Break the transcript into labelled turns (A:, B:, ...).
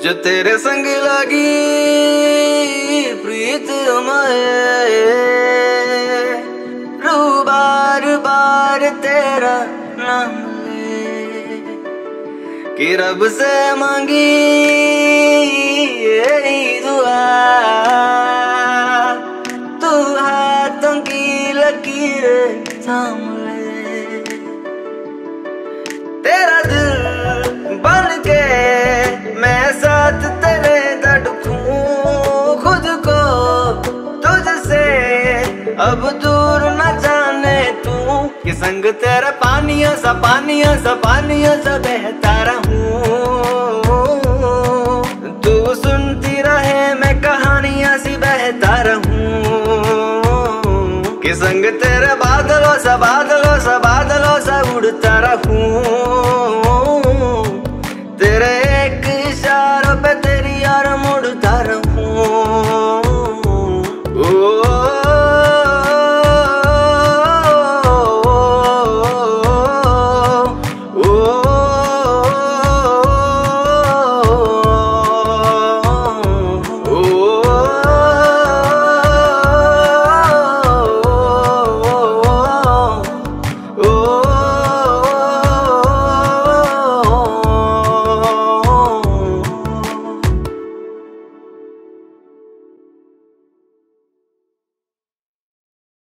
A: जो तेरे संग लगी प्रीत हमारे, रू बार बार तेरा नाम ले, कि रब से मांगी यही दुआ, तू हाथों की लकीरें थाम ले। तेरा दिल बन के मैं साथ तेरे धड़कूं, खुद को तुझसे अब दूर न जाने तू, कि संग तेरा पानियों सा पानियों सा पानियों सा बहता रहूं। तू सुनती रहे मैं कहानियां सी बहता रहूं, कि संग तेरे बादलों सा बादलों सा बादलों सा उड़ता रहूं।